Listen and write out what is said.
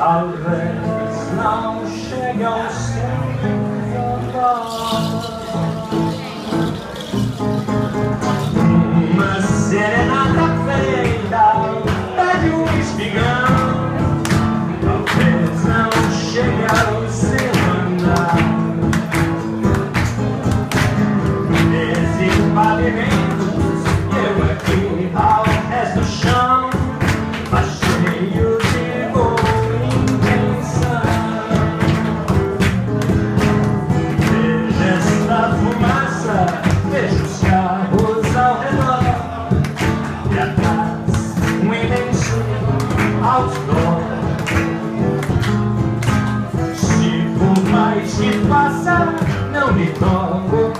talvez não chegue ao uma serenata feita pede um espigão, talvez não chegue ao seu andar. Esses pavimentos, eu aqui ao resto do chão, mas cheio de boa intenção. Veja esta fumaça, veja os carros ao redor, e atrás um imenso outdoor. Se por mais que faça, não me toco